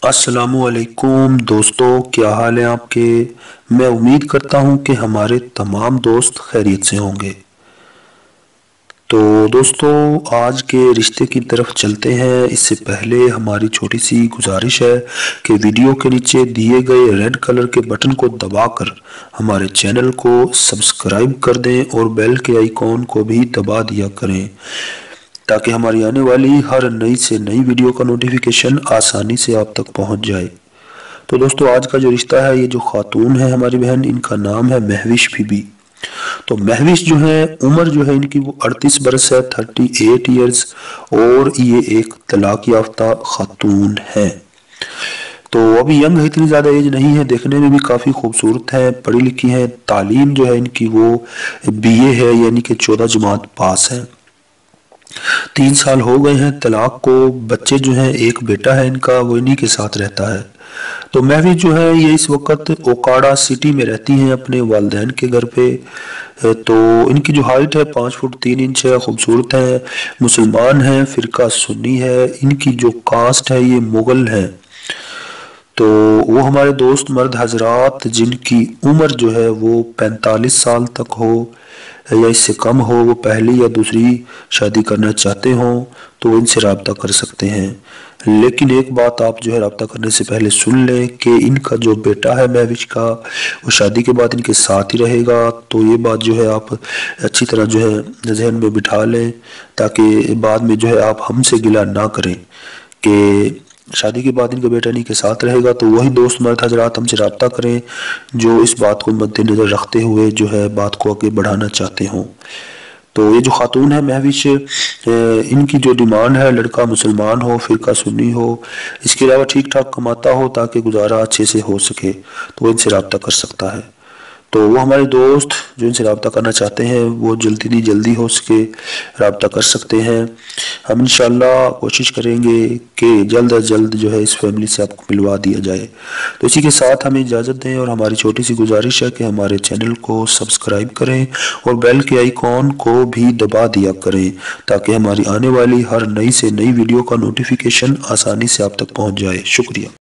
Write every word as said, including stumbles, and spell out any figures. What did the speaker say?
अस्सलामु अलैकुम दोस्तों, क्या हाल है आपके। मैं उम्मीद करता हूं कि हमारे तमाम दोस्त खैरियत से होंगे। तो दोस्तों, आज के रिश्ते की तरफ चलते हैं। इससे पहले हमारी छोटी सी गुजारिश है कि वीडियो के नीचे दिए गए रेड कलर के बटन को दबाकर हमारे चैनल को सब्सक्राइब कर दें और बेल के आइकॉन को भी दबा दिया करें ताकि हमारी आने वाली हर नई से नई वीडियो का नोटिफिकेशन आसानी से आप तक पहुंच जाए। तो दोस्तों, आज का जो रिश्ता है, ये जो खातून है हमारी बहन, इनका नाम है महविश बीबी। तो महविश जो है, उम्र जो है इनकी वो अड़तीस बरस है, थर्टी एट ईयर्स, और ये एक तलाक याफ्ता खातून है। तो अभी यंग है, इतनी ज़्यादा एज नहीं है, देखने में भी काफ़ी खूबसूरत है, पढ़ी लिखी है। तालीम जो है इनकी वो बीए है, यानी कि चौदह जमात पास है। तीन साल हो गए हैं तलाक को। बच्चे जो हैं, एक बेटा है इनका, वो इन्हीं के साथ रहता है। तो मैं भी जो है ये इस वक्त ओकाड़ा सिटी में रहती हैं अपने वालिदैन के घर पे। तो इनकी जो हाइट है पाँच फुट तीन इंच है, खूबसूरत है, मुसलमान है, फिरका सुन्नी है। इनकी जो कास्ट है ये मुगल है। तो वो हमारे दोस्त मर्द हजरात जिनकी उम्र जो है वो पैंतालीस साल तक हो या इससे कम हो, वो पहली या दूसरी शादी करना चाहते हों तो वो इनसे रब्ता कर सकते हैं। लेकिन एक बात आप जो है रब्ता करने से पहले सुन लें कि इनका जो बेटा है महविश का, वो शादी के बाद इनके साथ ही रहेगा। तो ये बात जो है आप अच्छी तरह जो है जहन में बिठा लें, ताकि बाद में जो है आप हमसे गिला ना करें कि शादी के बाद इनका बेटा इन्हीं के साथ रहेगा। तो वही दोस्त मर्द हजरात हमसे रब्ता करें जो इस बात को मद्देनजर रखते हुए जो है बात को आगे बढ़ाना चाहते हों। तो ये जो खातून है महविश, इनकी जो डिमांड है, लड़का मुसलमान हो, फिरका सुन्नी हो, इसके अलावा ठीक ठाक कमाता हो ताकि गुजारा अच्छे से हो सके, तो वो इनसे रब्ता कर सकता है। तो वो हमारे दोस्त जो इनसे रब्ता करना चाहते हैं वो जल्दी नहीं जल्दी हो सके रब्ता कर सकते हैं। हम इंशाल्लाह कोशिश करेंगे कि जल्द अज जल्द जो है इस फैमिली से आपको मिलवा दिया जाए। तो इसी के साथ हमें इजाज़त दें, और हमारी छोटी सी गुजारिश है कि हमारे चैनल को सब्सक्राइब करें और बेल के आइकॉन को भी दबा दिया करें ताकि हमारी आने वाली हर नई से नई वीडियो का नोटिफिकेशन आसानी से आप तक पहुँच जाए। शुक्रिया।